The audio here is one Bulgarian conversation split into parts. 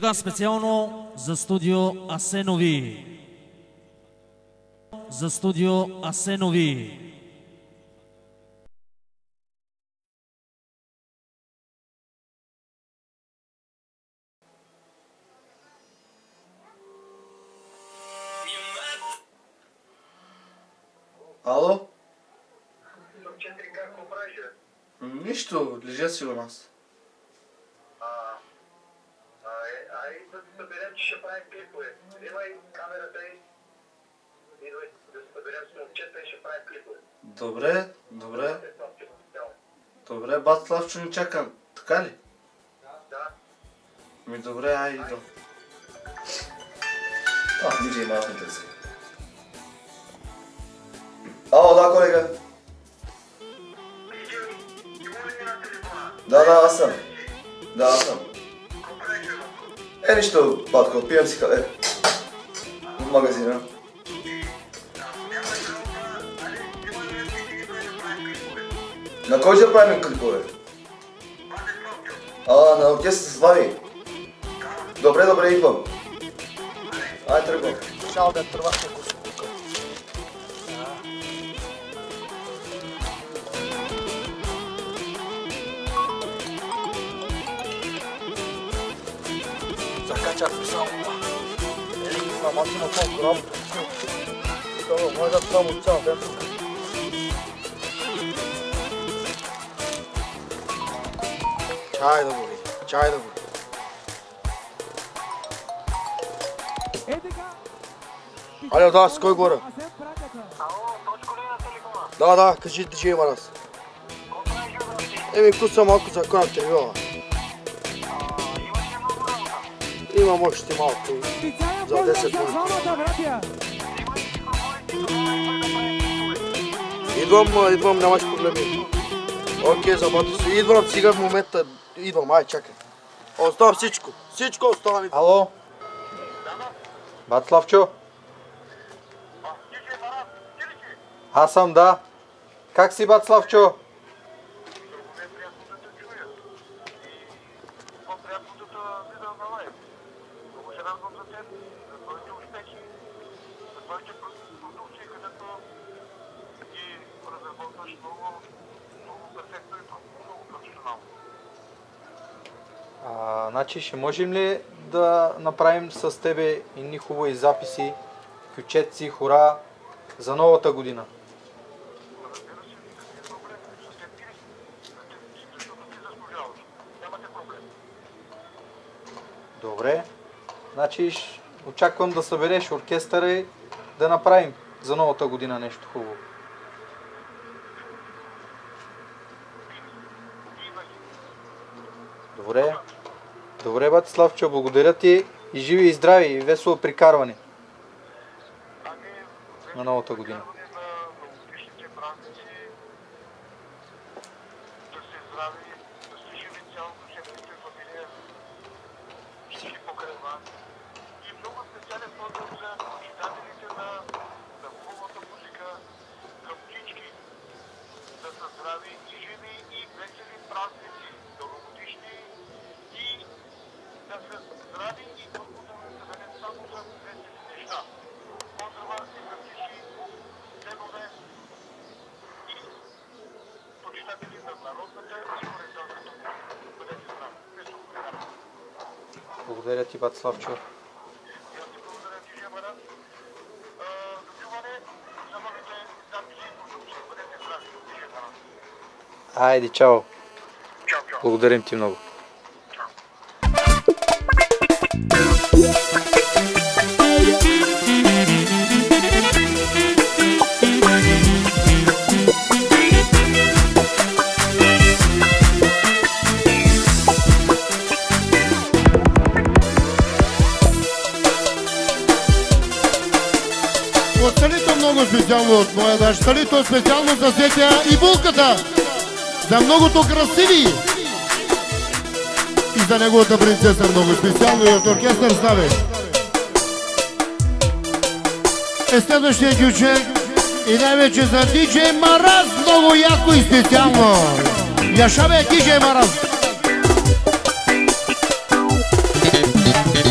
така специално за студио Асенови. За студио Асенови. Ало? Нищо, лежа си у нас. Ай да съберем, че ще правим клипове. Взимай камерата и идвай да съберем с момчета и ще правим клипове. Добре, добре. Добре, бат Славчо ни чака, така ли? Да. Ми добре, ай идвам. DJ малко да се. Ало, да, колега. Да, аз съм. Да, аз съм. Нищо, батко, пием си каве. В магазина. На кой ще правим клипове? На оркестър с Вави. Добре, идвам. Ай, тръгвам. Чао, да тръвахте го. Закачах само. Мама ти на това работа. Това може да само цял ден. Чай да го види, чай да го види. Алло, да, с кой говоря? Ало, точко ли на телефона? Да, кажи DJ Марас. Куса малко за коя тревила. Имаше много работа. Имам още малко. За 10 минути. Идвам, нямаш проблеми. Окей, забати се. Идвам сега в момента. Идвам, ай, чакай. Оставам всичко. Всичко остава. Ало? Бат Славчо? Аз съм, да. Как си, бат Славчо? Значи ще можем ли да направим с тебе едни хубави записи, кючетци, хора за новата година? Добре. Значи очаквам да събереш оркестъра и да направим за новата година нещо хубаво. Добре. Добре, бати Славчо, благодаря ти и живи и здрави и весело прикарване на новата година. Благодаря ти, бат Славчо. Айде, чао. Благодарим ти много. Салито много специално от моя дъщ. Салито специално за Сетя и Булката. За многото красиви. И за неговата принцеса много специално и от оркестър Ставе. Следващия кючек и най-вече за DJ Мараз. Много яко и специално. Яша бе, DJ Мараз.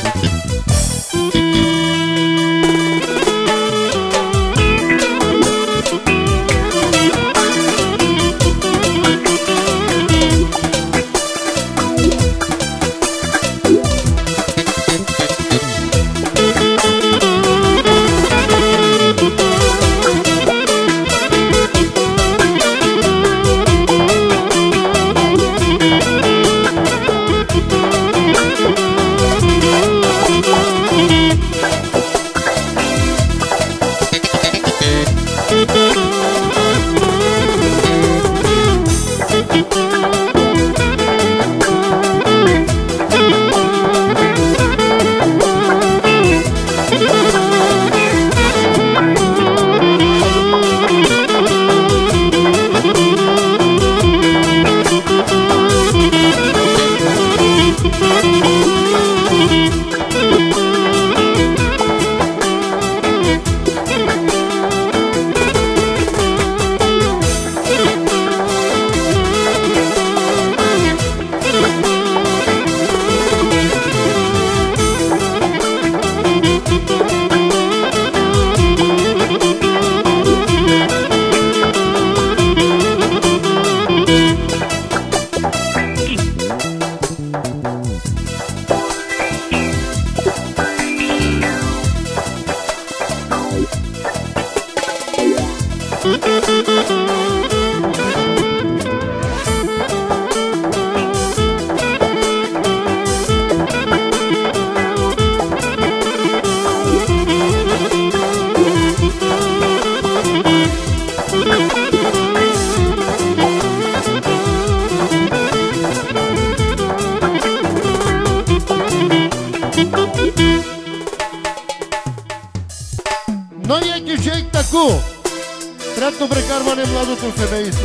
Новия кючек таку. Приятно прекарване младото семейство.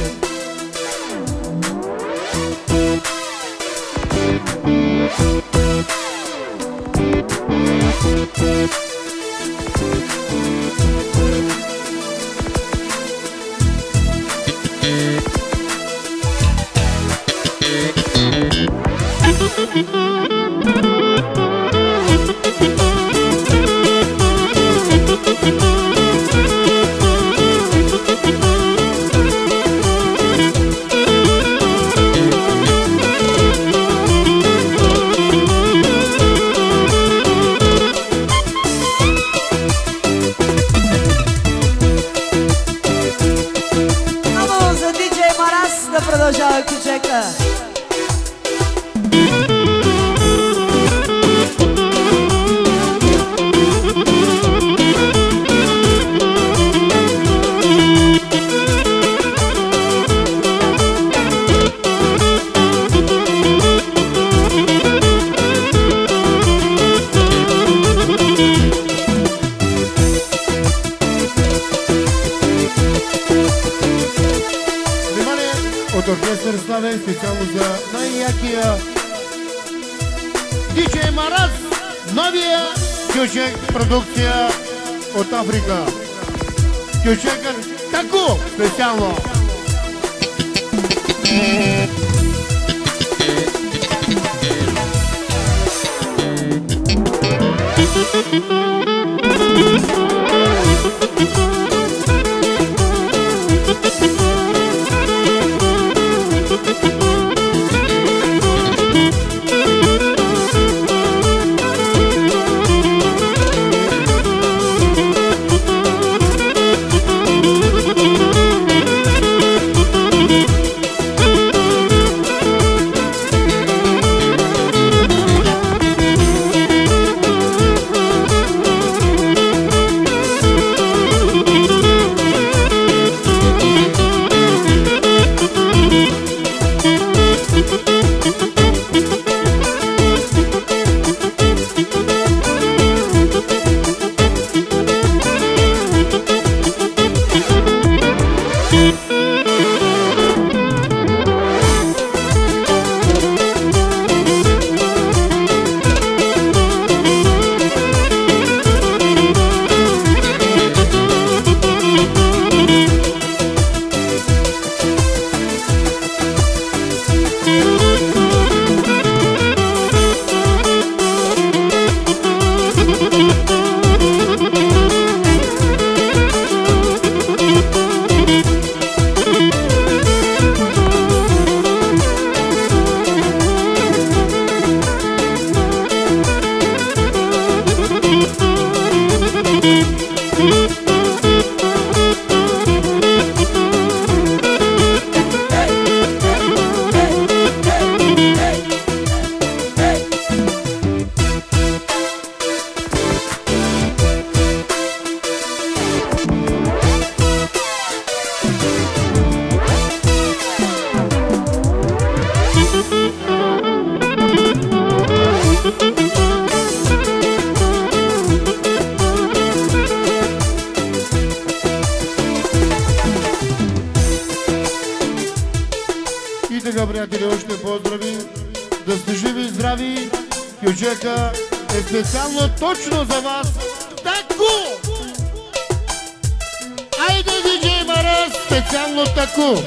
Продължава кючека. От оркестър Славен, специално за най-якия DJ Мараз, новия кючек продукция от Африка. Кючекът таку специално. И така, приятели, още поздрави. Да сте живи и здрави. Кючека е специално точно за вас. Таку! Айде, диджей Мараз, специално таку!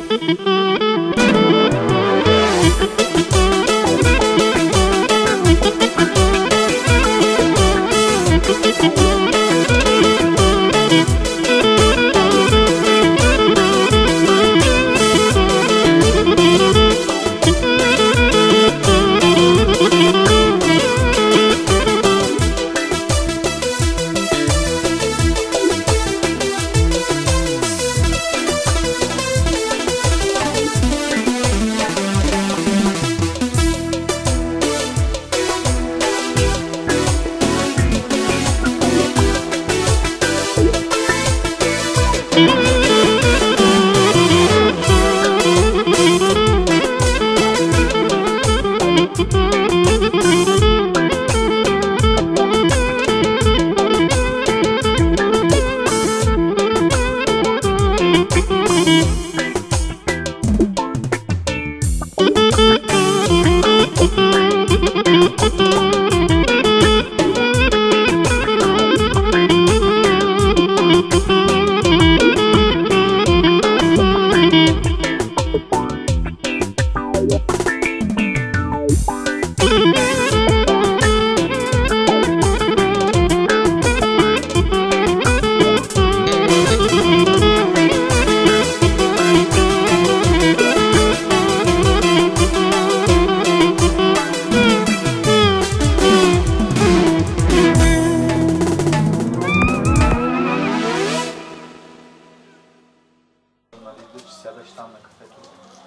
Сядаш там на кафето,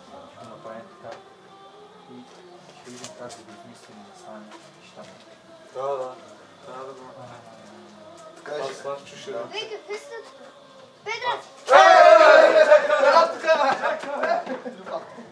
ще направим така и ще видим как да го измислим да стане нещата. Да. Трябва да го направим. Така е, ще слаш чуши. Вика, Петра! Така!